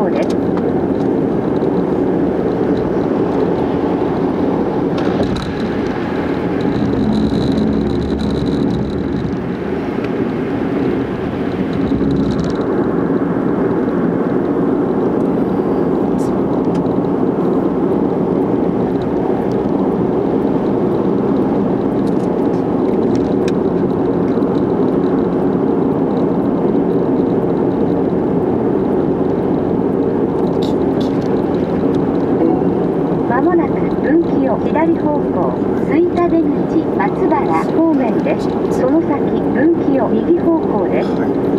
向です。まもなく分岐を左方向吹田出口松原方面です。その先分岐を右方向です。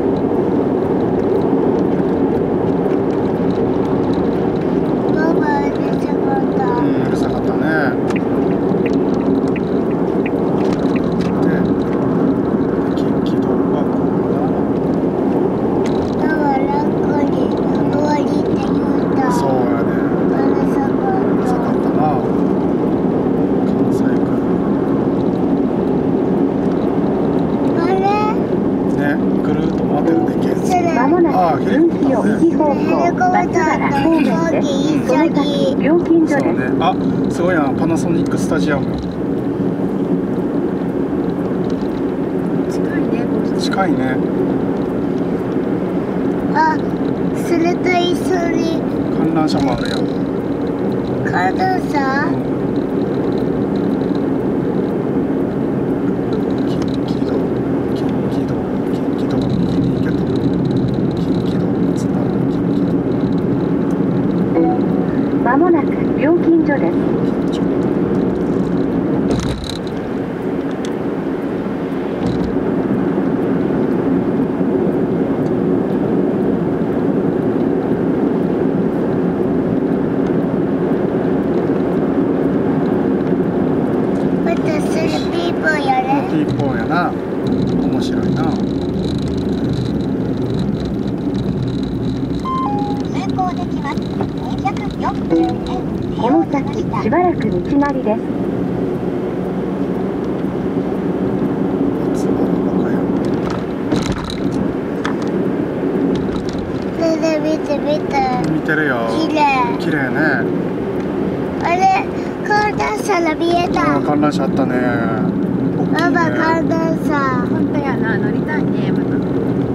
うるさかったね。で、近畿道はこうだ。そうやね。うるさかったな。関西からね、ぐるっと回ってるね、県線。 まもなく分岐を右方向松原方面です。その先料金所です。 そうね。あ、すごいな、パナソニックスタジアム。 近いね。 近いね。 それと一緒に観覧車もあるやん。 観覧車近畿道は右に行けと。近畿道松原近畿道。 まもなく料金所です。 ピーポーやな。面白いな。 通行できます。240円。 この先しばらく道なりです。 松原和歌山。見てるよ。綺麗ね。 あれ観覧車が見えた。 観覧車あったね。大きいね。 ママ観覧車。 本当やな、乗りたいね、また。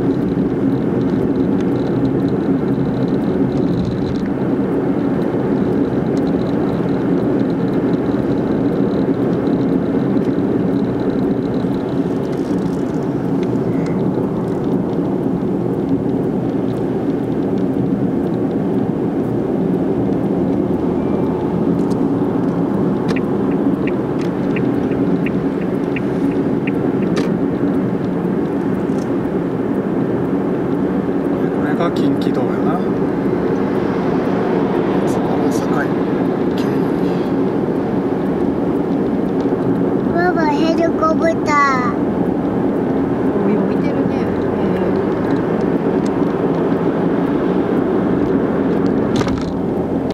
近畿道やな。松原堺経由。 ママヘリコプター。